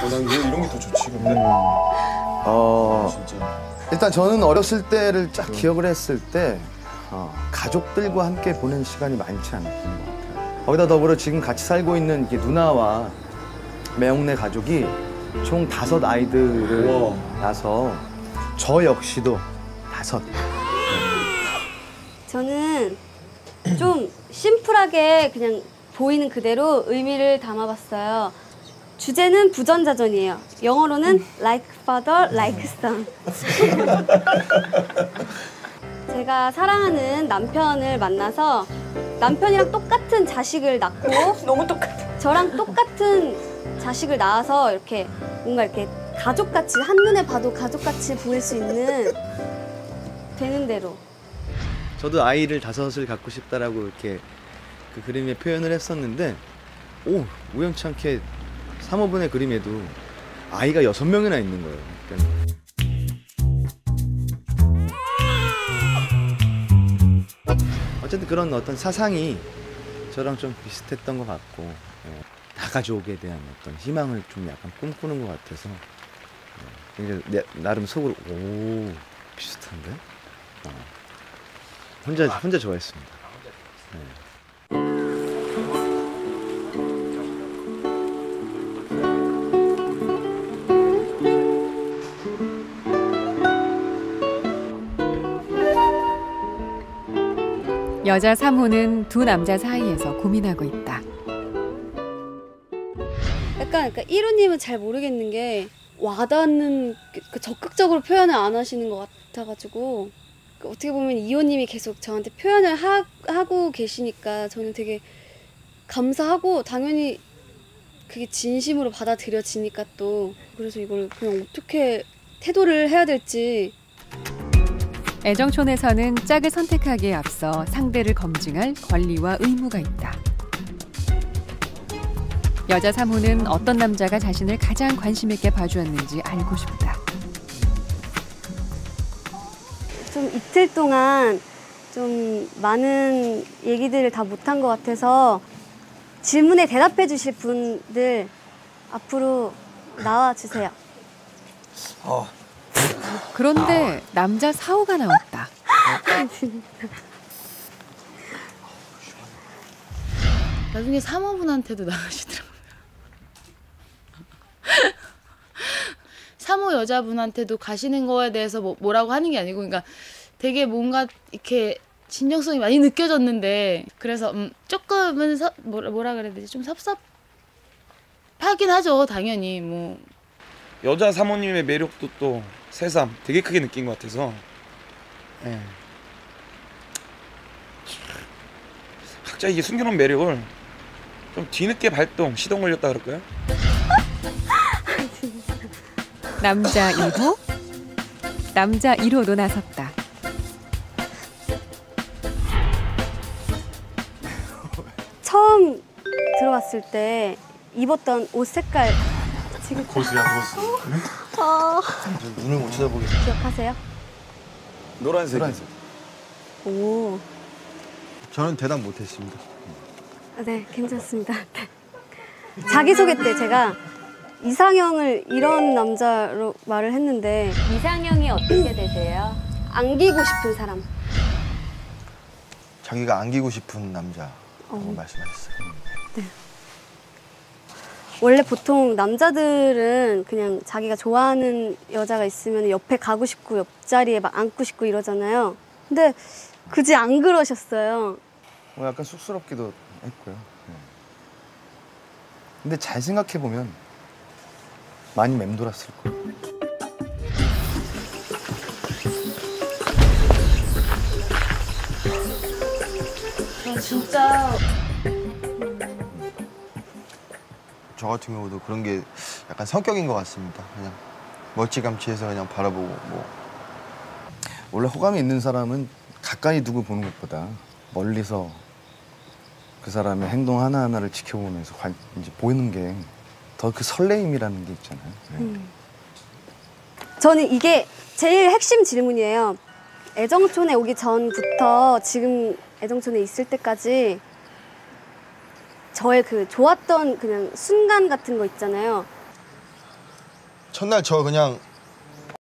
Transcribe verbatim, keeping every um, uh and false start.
어, 난 이런, 이런 게 더 좋지, 근데. 음. 어, 진짜. 일단 저는 어렸을 때를 쫙 기억을 했을 때 어, 가족들과 함께 보낸 시간이 많지 않았던 것 같아요. 거기다 더불어 지금 같이 살고 있는 이게 누나와 매형네 가족이 총 다섯 아이들을 우와. 낳아서 저 역시도 다섯. 저는 좀 심플하게 그냥 보이는 그대로 의미를 담아봤어요. 주제는 부전자전이에요. 영어로는 like father, like son. 제가 사랑하는 남편을 만나서 남편이랑 똑같은 자식을 낳고 너무 똑같아. 저랑 똑같은 자식을 낳아서 이렇게 뭔가 이렇게 가족같이 한눈에 봐도 가족같이 보일 수 있는 되는 대로. 저도 아이를 다섯을 갖고 싶다라고 이렇게 그 그림에 표현을 했었는데 오 우연치 않게 사모분의 그림에도 아이가 여섯 명이나 있는 거예요. 그러니까 어쨌든 그런 어떤 사상이 저랑 좀 비슷했던 것 같고 예, 다가족에 대한 어떤 희망을 좀 약간 꿈꾸는 것 같아서 예, 굉장히 내, 나름 속으로 오 비슷한데? 어, 혼자 혼자 좋아했습니다. 예. 여자 삼 호는 두 남자 사이에서 고민하고 있다. 약간 그러니까 일 호님은 잘 모르겠는 게 와닿는 그 적극적으로 표현을 안 하시는 것 같아가지고 그 어떻게 보면 이 호님이 계속 저한테 표현을 하, 하고 계시니까 저는 되게 감사하고 당연히 그게 진심으로 받아들여지니까 또 그래서 이걸 그냥 어떻게 태도를 해야 될지. 애정촌에서는 짝을 선택하기에 앞서 상대를 검증할 권리와 의무가 있다. 여자 삼 호는 어떤 남자가 자신을 가장 관심 있게 봐주었는지 알고 싶다. 좀 이틀 동안 좀 많은 얘기들을 다 못한 것 같아서 질문에 대답해 주실 분들 앞으로 나와주세요. 어. 그런데 남자 사 호가 나왔다. 나중에 사모분한테도 나가시더라고요. 사모 여자분한테도 가시는 거에 대해서 뭐, 뭐라고 하는 게 아니고, 그러니까 되게 뭔가 이렇게 진정성이 많이 느껴졌는데, 그래서 음, 조금은 서, 뭐라, 뭐라 그래야 되지? 좀 섭섭하긴 하죠, 당연히. 뭐 여자 사모님의 매력도 또 새삼 되게 크게 느낀 것 같아서 예. 각자 이게 숨겨놓은 매력을 좀 뒤늦게 발동, 시동 걸렸다 그럴까요? 남자 일 호, 남자 일 호도 나섰다. 처음 들어왔을 때 입었던 옷 색깔 지금 고수야 고수. 어... 눈을 못 쳐다보겠어요. 기억하세요? 노란색. 노란색. 오, 저는 대답 못했습니다. 네, 괜찮습니다. 자기소개 때 제가 이상형을 이런 남자로 말을 했는데 이상형이 어떻게 되세요? 안기고 싶은 사람. 자기가 안기고 싶은 남자라고 어. 말씀하셨어요. 원래 보통 남자들은 그냥 자기가 좋아하는 여자가 있으면 옆에 가고 싶고 옆자리에 막 앉고 싶고 이러잖아요. 근데 굳이 안 그러셨어요. 어, 약간 쑥스럽기도 했고요. 네. 근데 잘 생각해 보면 많이 맴돌았을 거예요. 전 진짜 저 같은 경우도 그런 게 약간 성격인 것 같습니다. 그냥 멀찌감치해서 그냥 바라보고 뭐. 원래 호감이 있는 사람은 가까이 두고 보는 것보다 멀리서 그 사람의 행동 하나하나를 지켜보면서 관, 이제 보이는 게 더 그 설레임이라는 게 있잖아요. 네. 음. 저는 이게 제일 핵심 질문이에요. 애정촌에 오기 전부터 지금 애정촌에 있을 때까지 저의 그 좋았던 그냥 순간 같은 거 있잖아요. 첫날 저 그냥